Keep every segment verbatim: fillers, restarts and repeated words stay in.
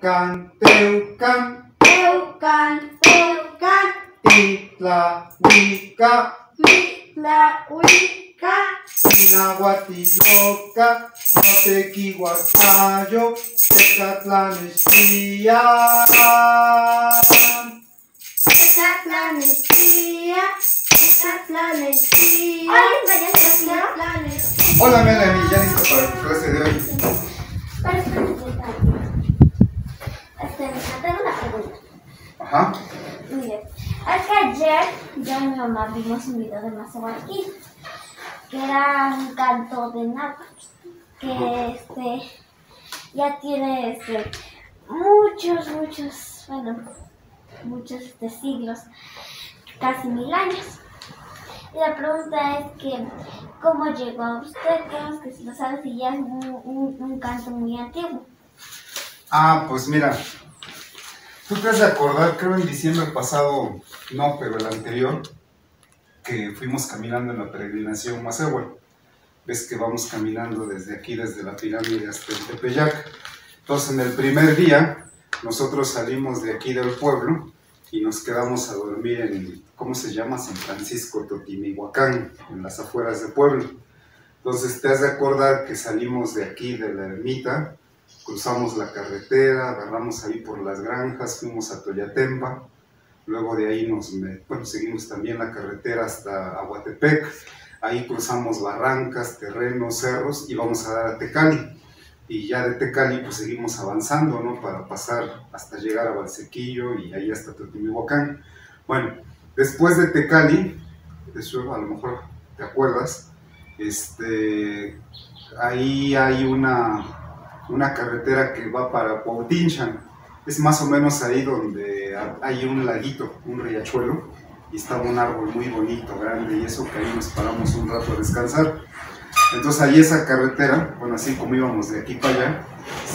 Teucan, Teucan, Teucan, Teucan, Titlahuica, Titlahuica, Inahuatiloca, Notequihuacayo, Tecatlanextía. Tecatlanextía, Tecatlanextía, Tecatlanextía. Hola Melanie, ya listo para tu clase de hoy. Este, tengo una pregunta. Ajá. Mire, es que ayer yo y mi mamá vimos un video de Mazahualquín, que era un canto de náhuatl, que este ya tiene este muchos, muchos, bueno, muchos este, siglos, casi mil años. Y la pregunta es que, ¿cómo llegó a usted? Creo que si lo sabe, si ya es un, un, un canto muy antiguo. Ah, pues mira, tú te has de acordar, creo en diciembre pasado, no, pero el anterior, que fuimos caminando en la peregrinación Mazahual. Ves que vamos caminando desde aquí, desde la pirámide hasta el Tepeyac. Entonces, en el primer día, nosotros salimos de aquí del pueblo y nos quedamos a dormir en, ¿cómo se llama? San Francisco Totimihuacán, en las afueras del pueblo. Entonces, te has de acordar que salimos de aquí, de la ermita, cruzamos la carretera, agarramos ahí por las granjas, fuimos a Toyatempa, luego de ahí nos, bueno, seguimos también la carretera hasta Aguatepec, ahí cruzamos barrancas, terrenos, cerros y vamos a dar a Tecali. Y ya de Tecali pues seguimos avanzando, ¿no? Para pasar hasta llegar a Valsequillo y ahí hasta Totimihuacán. Bueno, después de Tecali, eso a lo mejor te acuerdas, este, ahí hay una... una carretera que va para Cuautinchan. Es más o menos ahí donde hay un laguito, un riachuelo, y estaba un árbol muy bonito, grande, y eso que ahí nos paramos un rato a descansar. Entonces ahí esa carretera, bueno, así como íbamos de aquí para allá,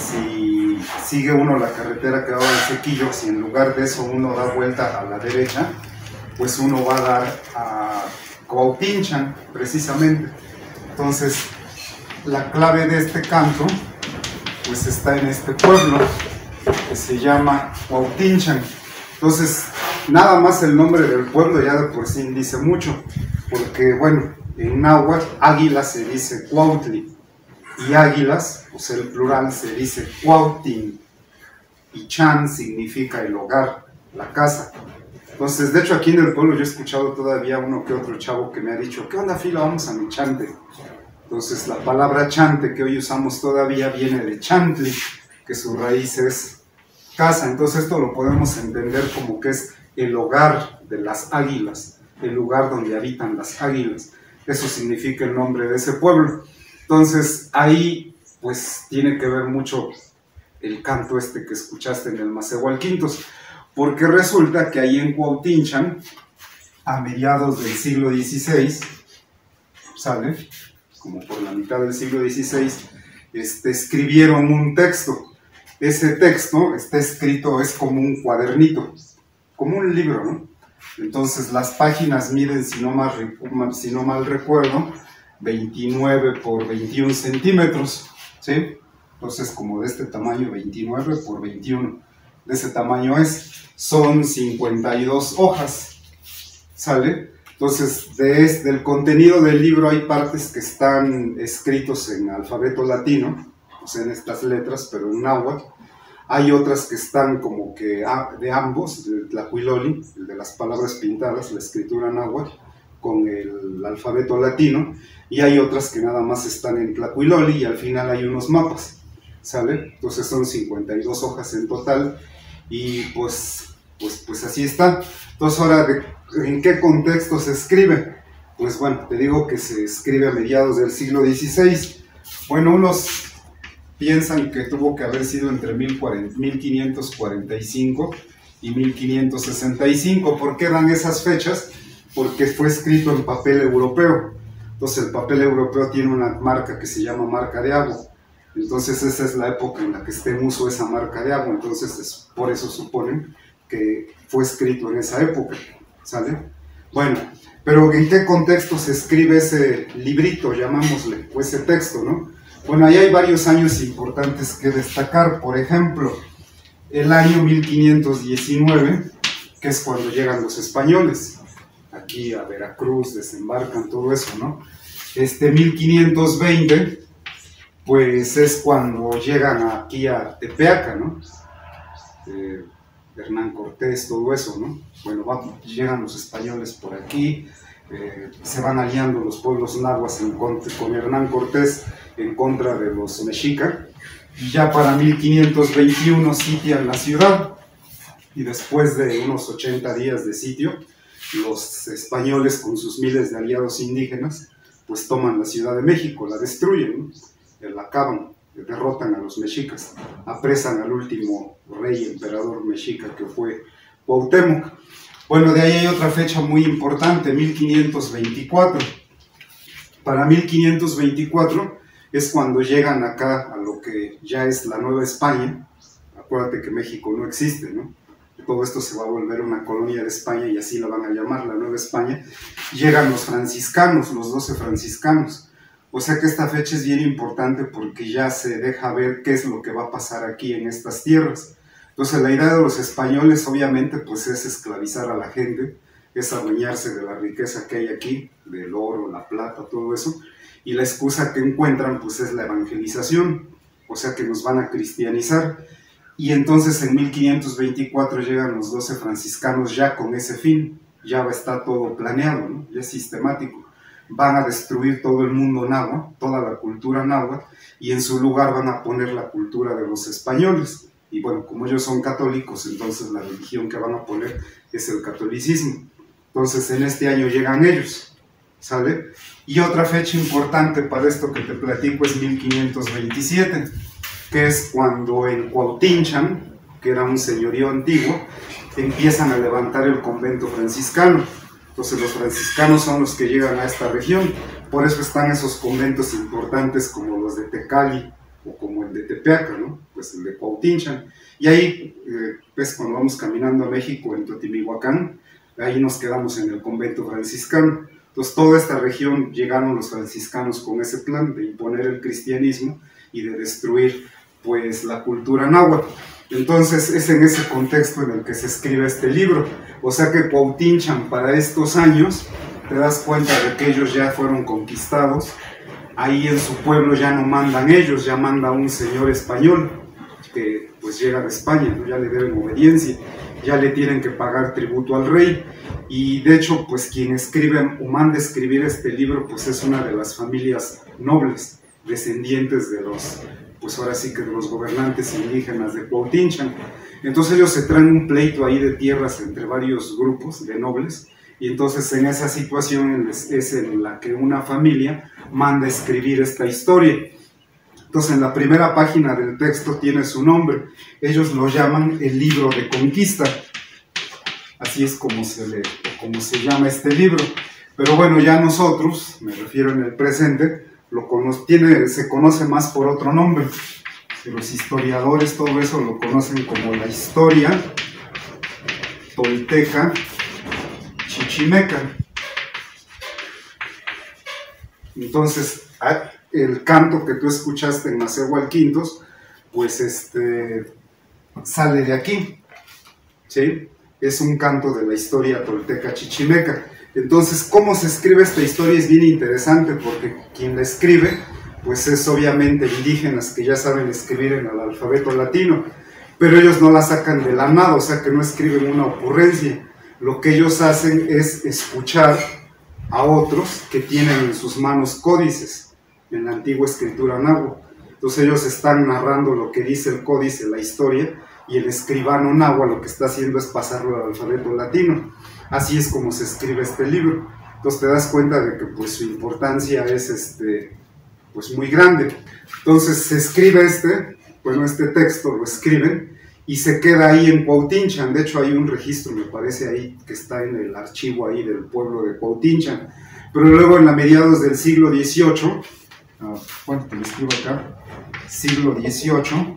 si sigue uno la carretera que va al Sequillo, si en lugar de eso uno da vuelta a la derecha, pues uno va a dar a Cuautinchan, precisamente. Entonces, la clave de este canto pues está en este pueblo que se llama Cuautinchan. Entonces, nada más el nombre del pueblo ya de por sí dice mucho, porque bueno, en náhuatl águila se dice Cuautli, y águilas, pues el plural se dice Cuautin, y chan significa el hogar, la casa. Entonces, de hecho aquí en el pueblo yo he escuchado todavía uno que otro chavo que me ha dicho, ¿qué onda, Filo? Vamos a mi chante. Entonces la palabra chante que hoy usamos todavía viene de chantli, que su raíz es casa. Entonces esto lo podemos entender como que es el hogar de las águilas, el lugar donde habitan las águilas. Eso significa el nombre de ese pueblo. Entonces ahí pues tiene que ver mucho el canto este que escuchaste en el Mazahualquintos, porque resulta que ahí en Cuautinchan, a mediados del siglo dieciséis, ¿sale?, como por la mitad del siglo dieciséis, este, escribieron un texto. Ese texto está escrito, es como un cuadernito, como un libro, ¿no? Entonces las páginas miden, si no mal, si no mal recuerdo, veintinueve por veintiún centímetros, ¿sí? Entonces como de este tamaño, veintinueve por veintiuno, de ese tamaño es, son cincuenta y dos hojas, ¿sale? Entonces, de este, del contenido del libro hay partes que están escritos en alfabeto latino, o sea, en estas letras, pero en náhuatl. Hay otras que están como que de ambos, el tlacuiloli, el de las palabras pintadas, la escritura náhuatl, con el alfabeto latino, y hay otras que nada más están en tlacuiloli y al final hay unos mapas, ¿sale? Entonces son cincuenta y dos hojas en total, y pues, pues, pues así está. Entonces ahora, de ¿en qué contexto se escribe? Pues bueno, te digo que se escribe a mediados del siglo dieciséis. Bueno, unos piensan que tuvo que haber sido entre mil quinientos cuarenta y cinco y mil quinientos sesenta y cinco. ¿Por qué dan esas fechas? Porque fue escrito en papel europeo. Entonces el papel europeo tiene una marca que se llama marca de agua. Entonces esa es la época en la que está en uso esa marca de agua. Entonces es, por eso suponen que fue escrito en esa época, ¿sale? Bueno, pero ¿en qué contexto se escribe ese librito, llamámosle, o ese texto, ¿no? Bueno, ahí hay varios años importantes que destacar. Por ejemplo, el año mil quinientos diecinueve, que es cuando llegan los españoles, aquí a Veracruz, desembarcan, todo eso, ¿no? Este mil quinientos veinte, pues es cuando llegan aquí a Tepeaca, ¿no? Eh, Hernán Cortés, todo eso, ¿no? Bueno, va, llegan los españoles por aquí, eh, se van aliando los pueblos nahuas en contra, con Hernán Cortés en contra de los mexicas, y ya para mil quinientos veintiuno sitian la ciudad, y después de unos ochenta días de sitio, los españoles con sus miles de aliados indígenas, pues toman la Ciudad de México, la destruyen, ¿no? La acaban, derrotan a los mexicas, apresan al último rey emperador mexica que fue Cuauhtémoc. Bueno, de ahí hay otra fecha muy importante, mil quinientos veinticuatro. Para mil quinientos veinticuatro es cuando llegan acá a lo que ya es la Nueva España. Acuérdate que México no existe, ¿no? Todo esto se va a volver una colonia de España y así la van a llamar, la Nueva España. Llegan los franciscanos, los doce franciscanos. O sea que esta fecha es bien importante porque ya se deja ver qué es lo que va a pasar aquí en estas tierras. Entonces la idea de los españoles obviamente pues es esclavizar a la gente, es adueñarse de la riqueza que hay aquí, del oro, la plata, todo eso, y la excusa que encuentran pues es la evangelización, o sea que nos van a cristianizar. Y entonces en mil quinientos veinticuatro llegan los doce franciscanos ya con ese fin, ya está todo planeado, ¿no? Ya es sistemático. Van a destruir todo el mundo náhuatl, toda la cultura náhuatl, y en su lugar van a poner la cultura de los españoles. Y bueno, como ellos son católicos, entonces la religión que van a poner es el catolicismo. Entonces en este año llegan ellos, ¿sale? Y otra fecha importante para esto que te platico es mil quinientos veintisiete, que es cuando en Cuautinchan, que era un señorío antiguo, empiezan a levantar el convento franciscano. Entonces los franciscanos son los que llegan a esta región, por eso están esos conventos importantes como los de Tecali o como el de Tepeaca, ¿no? Pues el de Cuautinchan. Y ahí, eh, pues cuando vamos caminando a México, en Totimihuacán, ahí nos quedamos en el convento franciscano. Entonces toda esta región llegaron los franciscanos con ese plan de imponer el cristianismo y de destruir pues la cultura náhuatl. Entonces es en ese contexto en el que se escribe este libro. O sea que Cuautinchan para estos años, te das cuenta de que ellos ya fueron conquistados. Ahí en su pueblo ya no mandan ellos, ya manda un señor español que pues llega de España, ¿no? Ya le deben obediencia, ya le tienen que pagar tributo al rey. Y de hecho pues quien escribe o manda escribir este libro pues es una de las familias nobles, descendientes de los, pues ahora sí que de los gobernantes indígenas de Cuautinchan. Entonces ellos se traen un pleito ahí de tierras entre varios grupos de nobles, y entonces en esa situación es en la que una familia manda escribir esta historia. Entonces en la primera página del texto tiene su nombre, ellos lo llaman el libro de conquista, así es como se, le, como se llama este libro. Pero bueno, ya nosotros, me refiero en el presente, lo cono tiene, se conoce más por otro nombre. Los historiadores todo eso lo conocen como la historia tolteca chichimeca. Entonces el canto que tú escuchaste en Macehualquintos pues este sale de aquí, ¿sí? Es un canto de la historia tolteca chichimeca. Entonces, ¿cómo se escribe esta historia? Es bien interesante porque quien la escribe pues es obviamente indígenas que ya saben escribir en el alfabeto latino, pero ellos no la sacan de la nada, o sea que no escriben una ocurrencia. Lo que ellos hacen es escuchar a otros que tienen en sus manos códices en la antigua escritura náhuatl. Entonces ellos están narrando lo que dice el códice, la historia, y el escribano náhuatl lo que está haciendo es pasarlo al alfabeto latino. Así es como se escribe este libro. Entonces te das cuenta de que pues su importancia es este, pues muy grande. Entonces se escribe este, bueno, este texto lo escriben y se queda ahí en Cuautinchan. De hecho hay un registro, me parece ahí, que está en el archivo ahí del pueblo de Cuautinchan. Pero luego en la mediados del siglo dieciocho, uh, bueno, te lo escribo acá, siglo dieciocho,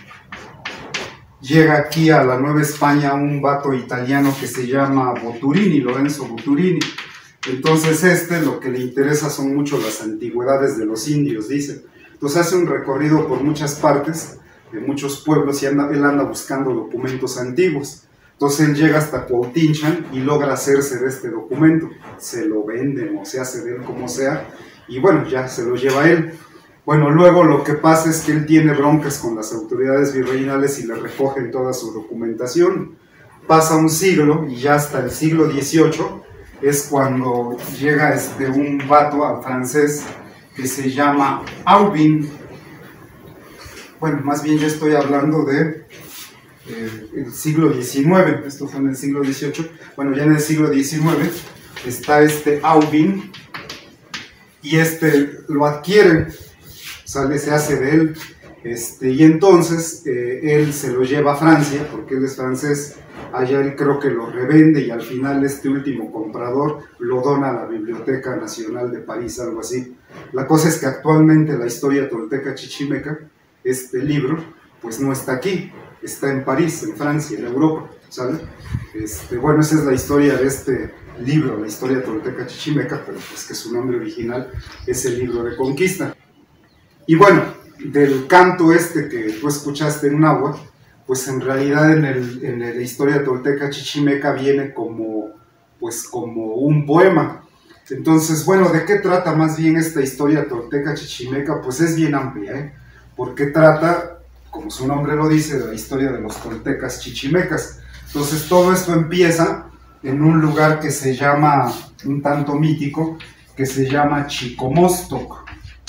llega aquí a la Nueva España un vato italiano que se llama Boturini, Lorenzo Boturini. Entonces este, lo que le interesa son mucho las antigüedades de los indios, dice. Entonces hace un recorrido por muchas partes de muchos pueblos y anda, él anda buscando documentos antiguos. Entonces él llega hasta Cuautinchan y logra hacerse de este documento, se lo venden o se hace de él como sea, y bueno, ya se lo lleva él. Bueno, luego lo que pasa es que él tiene broncas con las autoridades virreinales y le recogen toda su documentación. Pasa un siglo y ya hasta el siglo dieciocho es cuando llega este, un vato al francés que se llama Aubin. Bueno, más bien ya estoy hablando de eh, el siglo diecinueve, esto fue en el siglo dieciocho. Bueno, ya en el siglo diecinueve está este Aubin y este lo adquiere, sale, se hace de él, este, y entonces eh, él se lo lleva a Francia, porque él es francés. Allá él creo que lo revende y al final este último comprador lo dona a la Biblioteca Nacional de París, algo así. La cosa es que actualmente la historia tolteca chichimeca, este libro, pues no está aquí, está en París, en Francia, en Europa, ¿sale? Este, bueno, esa es la historia de este libro, la historia tolteca chichimeca, pero pues que su nombre original es el libro de conquista. Y bueno, del canto este que tú escuchaste en náhuatl, pues en realidad en, el, en la historia tolteca chichimeca viene como, pues como un poema. Entonces, bueno, ¿de qué trata más bien esta historia tolteca chichimeca? Pues es bien amplia, ¿eh? Porque trata, como su nombre lo dice, de la historia de los toltecas chichimecas. Entonces todo esto empieza en un lugar que se llama, un tanto mítico, que se llama Chicomostoc,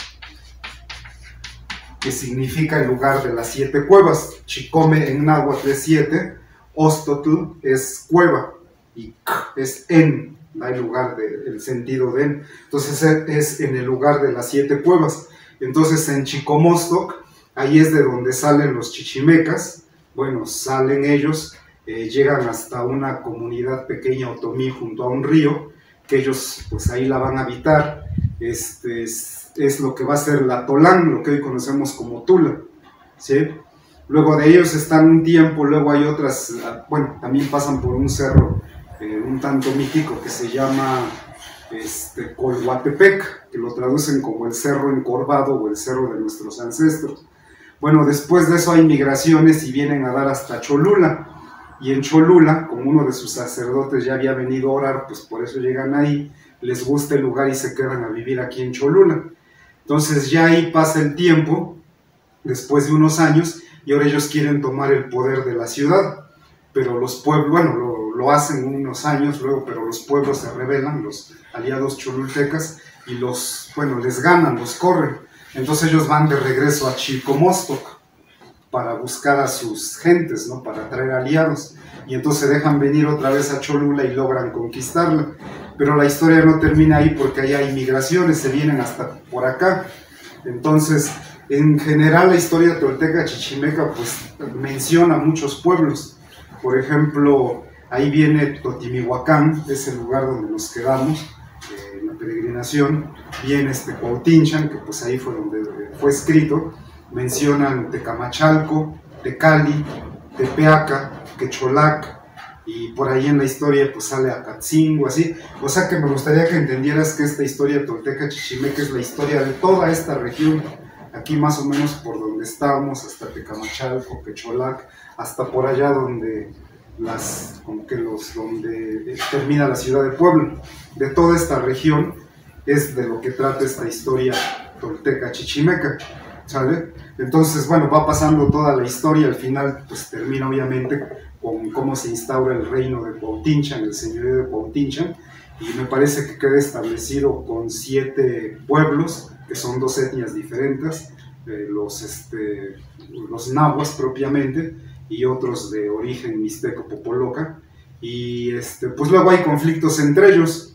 que significa el lugar de las siete cuevas. Chicome en náhuatl es siete, Ostotl es cueva, y K es en, da el lugar, de, el sentido de en. Entonces es en el lugar de las siete cuevas. Entonces en Chicomostoc, ahí es de donde salen los chichimecas. Bueno, salen ellos, eh, llegan hasta una comunidad pequeña otomí junto a un río, que ellos pues ahí la van a habitar. Este es, es lo que va a ser la Tolán, lo que hoy conocemos como Tula, ¿sí? Luego de ellos están un tiempo, luego hay otras, bueno, también pasan por un cerro eh, un tanto mítico que se llama este, Colhuatepec, que lo traducen como el cerro encorvado o el cerro de nuestros ancestros. Bueno, después de eso hay migraciones y vienen a dar hasta Cholula, y en Cholula, como uno de sus sacerdotes ya había venido a orar, pues por eso llegan ahí, les gusta el lugar y se quedan a vivir aquí en Cholula. Entonces ya ahí pasa el tiempo, después de unos años, y ahora ellos quieren tomar el poder de la ciudad, pero los pueblos, bueno, lo, lo hacen unos años luego, pero los pueblos se rebelan, los aliados cholultecas, y los, bueno, les ganan, los corren. Entonces ellos van de regreso a Chicomostoc para buscar a sus gentes, ¿no? Para traer aliados, y entonces dejan venir otra vez a Cholula y logran conquistarla. Pero la historia no termina ahí porque allá hay migraciones, se vienen hasta por acá. Entonces, en general la historia tolteca chichimeca pues menciona muchos pueblos. Por ejemplo, ahí viene Totimihuacán, es el lugar donde nos quedamos eh, en la peregrinación. Viene este Cuautinchan, que pues ahí fue donde fue escrito. Mencionan Tecamachalco, Tecali, Tepeaca, Quecholac, y por ahí en la historia pues sale Acatzingo, así. O sea que me gustaría que entendieras que esta historia tolteca chichimeca es la historia de toda esta región, aquí más o menos por donde estábamos, hasta Tecamachalco, Quecholac, hasta por allá donde las, como que los, donde termina la ciudad de Puebla. De toda esta región es de lo que trata esta historia tolteca chichimeca, ¿sale? Entonces, bueno, va pasando toda la historia, al final pues termina obviamente con cómo se instaura el reino de Cuautinchan, el señorío de Cuautinchan, y me parece que queda establecido con siete pueblos, que son dos etnias diferentes, eh, los, este, los nahuas propiamente, y otros de origen mixteco-popoloca, y este, pues luego hay conflictos entre ellos.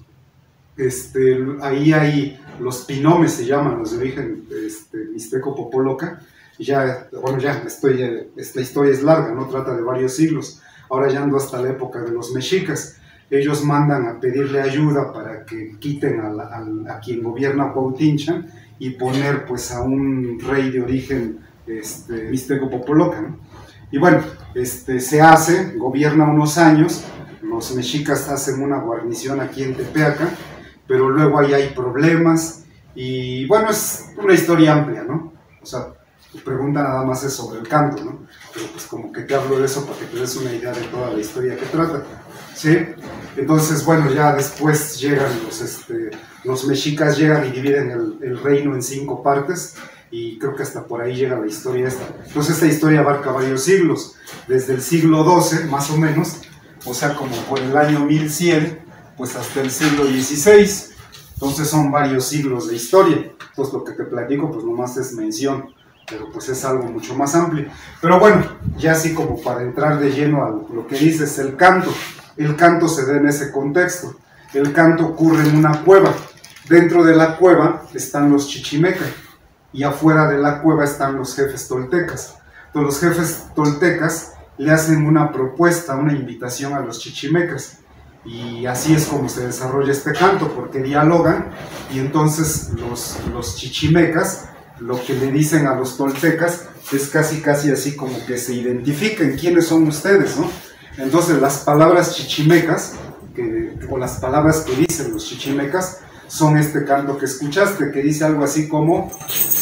Este, ahí hay los pinomes, se llaman, los de origen este, mixteco-popoloca. Ya, bueno, ya estoy, esta historia es larga, no trata de varios siglos. Ahora ya ando hasta la época de los mexicas. Ellos mandan a pedirle ayuda para que quiten a, la, a, a quien gobierna Cuautinchan y poner pues a un rey de origen este, mixteco-popoloca, ¿no? Y bueno, este, se hace, gobierna unos años, los mexicas hacen una guarnición aquí en Tepeaca, pero luego ahí hay problemas y bueno, es una historia amplia, ¿no? O sea, Tu pregunta nada más es sobre el canto, ¿no? Pero pues como que te hablo de eso para que te des una idea de toda la historia que trata, ¿sí? Entonces, bueno, ya después llegan los, este, los mexicas llegan y dividen el, el reino en cinco partes, y creo que hasta por ahí llega la historia esta. Entonces esta historia abarca varios siglos, desde el siglo doce, más o menos, o sea, como por el año mil cien, pues hasta el siglo dieciséis. Entonces son varios siglos de historia. Entonces lo que te platico, pues nomás es mención, pero pues es algo mucho más amplio. Pero bueno, ya así como para entrar de lleno a lo que dices, el canto. El canto se da en ese contexto. El canto ocurre en una cueva. Dentro de la cueva están los chichimecas, y afuera de la cueva están los jefes toltecas. Entonces los jefes toltecas le hacen una propuesta, una invitación a los chichimecas, y así es como se desarrolla este canto, porque dialogan, y entonces los, los chichimecas lo que le dicen a los toltecas es casi casi así como que se identifiquen quiénes son ustedes, ¿no? Entonces las palabras chichimecas, que, o las palabras que dicen los chichimecas, son este canto que escuchaste, que dice algo así como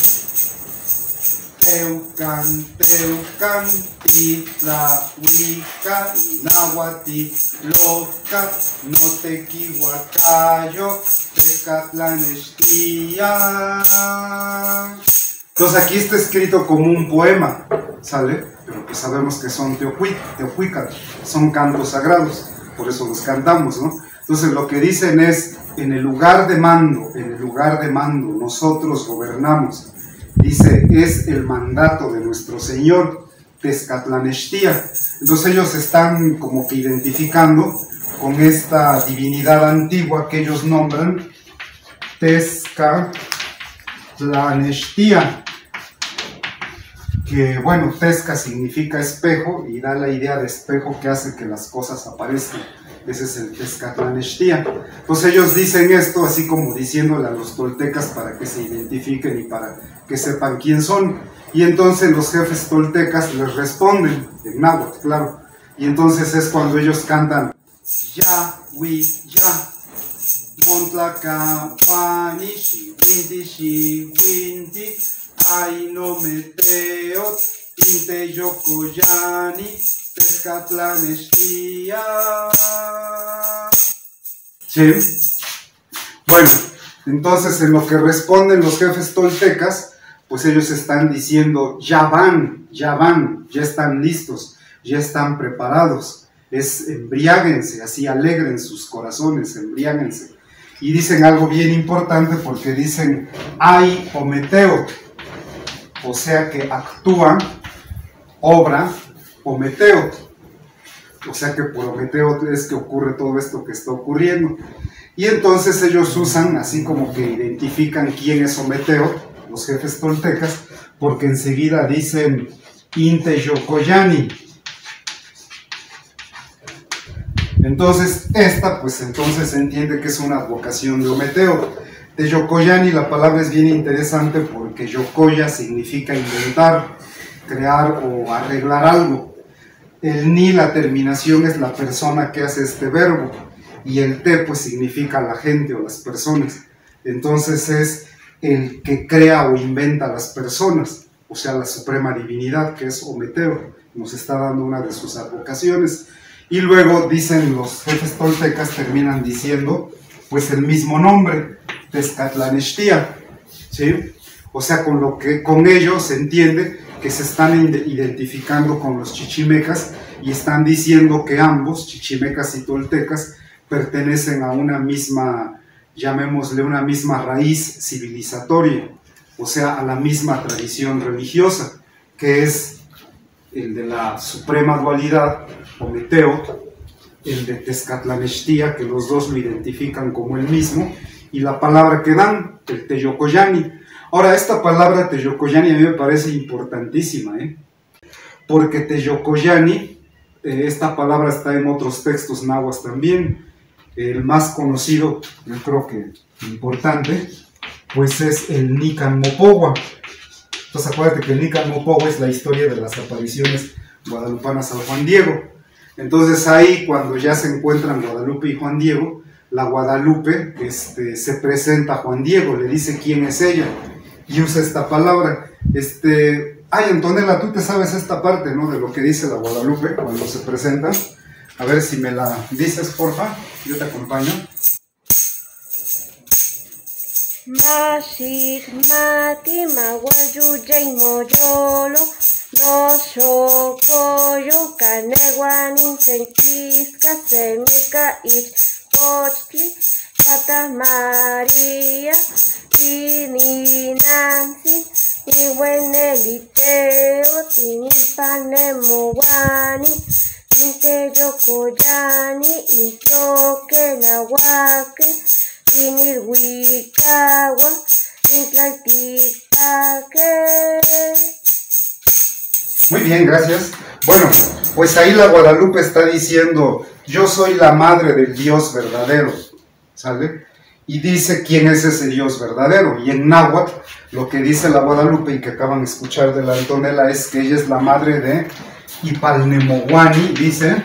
Teucan, Teucan, Titlahuica, Nahuati, Loca, Notequihuacayo, Tecatlanestía. Entonces aquí está escrito como un poema, ¿sale? Pero pues sabemos que son teocuicas, son cantos sagrados, por eso los cantamos, ¿no? Entonces lo que dicen es, en el lugar de mando, en el lugar de mando, nosotros gobernamos. Dice, es el mandato de nuestro Señor, Tezcatlanextía. Entonces ellos están como que identificando con esta divinidad antigua que ellos nombran Tezcatlanextía. Que bueno, Tezca significa espejo y da la idea de espejo que hace que las cosas aparezcan. Ese es el Tezcatlanextía. Entonces ellos dicen esto así como diciéndole a los toltecas para que se identifiquen y para que sepan quién son. Y entonces los jefes toltecas les responden en náhuatl, claro. Y entonces es cuando ellos cantan Ya, wi, ya, Montlacahuani, Shiwinti, Shiwinti, Ay no meteo, Inte yocoyani, Tezcatlanextía. Sí. Bueno, entonces en lo que responden los jefes toltecas, pues ellos están diciendo, ya van, ya van, ya están listos, ya están preparados. Es embriáguense, así alegren sus corazones, embriáguense. Y dicen algo bien importante porque dicen, ay ometeo, o sea que actúa, obra, Ometeo, o sea que por Ometeo es que ocurre todo esto que está ocurriendo. Y entonces ellos usan, así como que identifican quién es Ometeo, los jefes toltecas, porque enseguida dicen Inte yocoyani. Entonces esta, pues entonces se entiende que es una advocación de Ometeo. De yocoyani la palabra es bien interesante porque yocoya significa inventar, crear o arreglar algo. El ni, la terminación, es la persona que hace este verbo, y el te pues significa la gente o las personas. Entonces es el que crea o inventa las personas, o sea la suprema divinidad que es Ometeo, nos está dando una de sus advocaciones. Y luego dicen los jefes toltecas, terminan diciendo pues el mismo nombre, Tezcatlanextía, ¿sí? O sea, con, lo que, con ello se entiende que se están identificando con los chichimecas y están diciendo que ambos, chichimecas y toltecas, pertenecen a una misma, llamémosle una misma raíz civilizatoria, o sea, a la misma tradición religiosa, que es el de la suprema dualidad, Ometeo, el de Tezcatlanextía, que los dos lo identifican como el mismo, y la palabra que dan, el teyocoyani. Ahora, esta palabra teyocoyani a mí me parece importantísima, ¿eh? Porque teyocoyani, eh, esta palabra está en otros textos nahuas también. El más conocido, yo creo que importante, pues es el Nican Mopogua. Entonces acuérdate que el Nican Mopogua es la historia de las apariciones guadalupanas al Juan Diego. Entonces ahí, cuando ya se encuentran Guadalupe y Juan Diego, la Guadalupe este, se presenta a Juan Diego, le dice quién es ella, y usa esta palabra. Este, Ay, Antonella, tú te sabes esta parte, ¿no? De lo que dice la Guadalupe cuando se presenta. A ver si me la dices, porfa. Yo te acompaño. Mashik mati mawayujay moyolo no shokoyo kanewanin senkiska semika ich pochli Tata María Tini Nancy Iweneliteo Tini Panemowani Inte Yokoyani Intloke Nawake Inirwikawa Intlaltipake. Muy bien, gracias. Bueno, pues ahí la Guadalupe está diciendo, yo soy la madre del Dios verdadero, ¿sale? Y dice quién es ese Dios verdadero. Y en náhuatl, lo que dice la Guadalupe y que acaban de escuchar de la Antonella es que ella es la madre de Ipalnemowani, dice,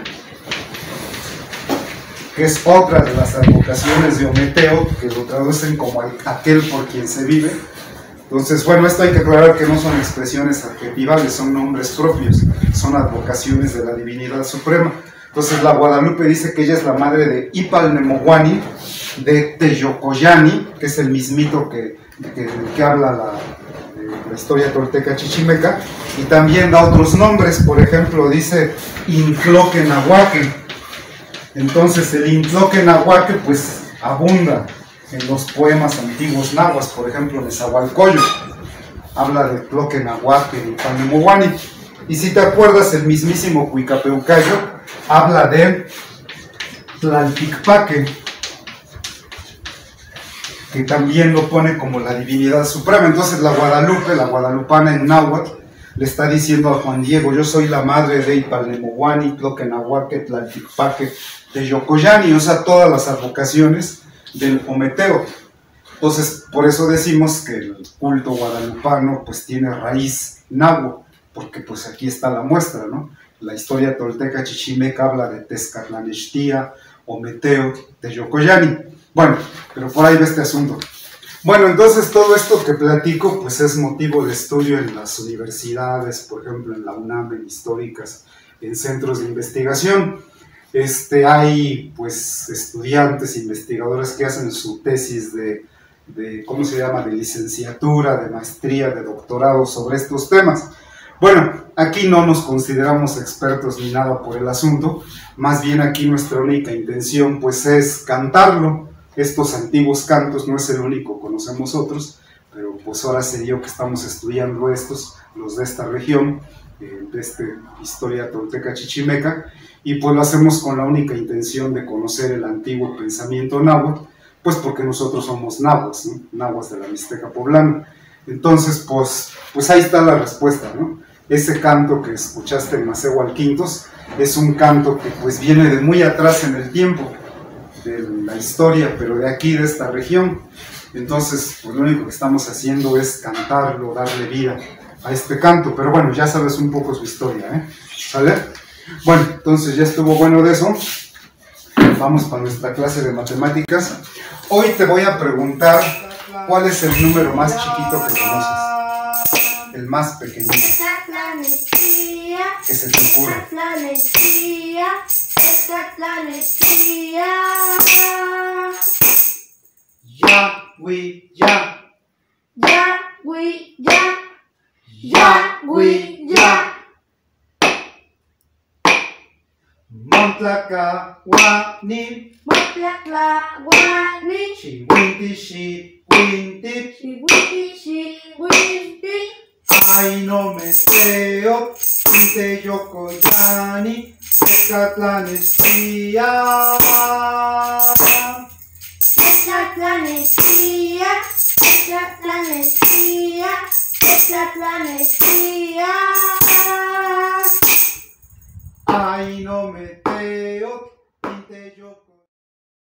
que es otra de las advocaciones de Ometeo, que lo traducen como aquel por quien se vive. Entonces, bueno, esto hay que aclarar que no son expresiones adjetivales, son nombres propios, son advocaciones de la divinidad suprema. Entonces, la Guadalupe dice que ella es la madre de Ipalnemowani, de Teyocoyani, que es el mismito que, que, que habla la, la historia tolteca chichimeca, y también da otros nombres, por ejemplo, dice Intloque Nahuaque. Entonces, el Intloque Nahuaque, pues, abunda en los poemas antiguos nahuas, por ejemplo, Nezahualcóyotl habla de Tloque Nahuaque y Panemowani. Y si te acuerdas, el mismísimo Cuicapeucayo habla de Tlalticpaque, que también lo pone como la divinidad suprema. Entonces la Guadalupe, la guadalupana en náhuatl, le está diciendo a Juan Diego, yo soy la madre de Ipalnemowani, Tloque Nahuaque, Tlalticpaque, de Yocoyani, o sea, todas las advocaciones del Ometeo. Entonces, por eso decimos que el culto guadalupano pues tiene raíz náhuatl, porque pues aquí está la muestra, ¿no? La historia tolteca chichimeca habla de Tezcatlanextia, Ometeo, de Yocoyani. Bueno, pero por ahí va este asunto. Bueno, entonces todo esto que platico pues es motivo de estudio en las universidades, por ejemplo en la UNAM, en históricas, en centros de investigación. Este, hay pues estudiantes, investigadores que hacen su tesis de, de, ¿cómo se llama?, de licenciatura, de maestría, de doctorado sobre estos temas. Bueno, aquí no nos consideramos expertos ni nada por el asunto, más bien aquí nuestra única intención pues es cantarlo. Estos antiguos cantos no es el único, conocemos otros, pero pues ahora se dio que estamos estudiando estos, los de esta región, eh, de esta historia tolteca chichimeca, y pues lo hacemos con la única intención de conocer el antiguo pensamiento náhuatl, pues porque nosotros somos nahuas, ¿no? Nahuas de la Mixteca poblana. Entonces, pues, pues ahí está la respuesta, ¿no? Ese canto que escuchaste en Macehualquintos es un canto que pues viene de muy atrás en el tiempo, de la historia, pero de aquí, de esta región. Entonces, pues lo único que estamos haciendo es cantarlo, darle vida a este canto, pero bueno, ya sabes un poco su historia, ¿eh? ¿Sale? Bueno, entonces ya estuvo bueno de eso. Vamos para nuestra clase de matemáticas. Hoy te voy a preguntar cuál es el número más chiquito que conoces, el más pequeñito. Que se te ocurra. Ya, we, ya. Ya, we, ya. Ya, we, ya. Montlacahuani. Montlacahuani. Chihuinti, chihuinti. Chihuinti, chihuinti. Ay, no me creo. Inte Yocoyani. Tezcatlanextia. Tezcatlanextia. Tezcatlanextia. Tezcatlanextia. Ay, no me creo. Inte Yocoyani.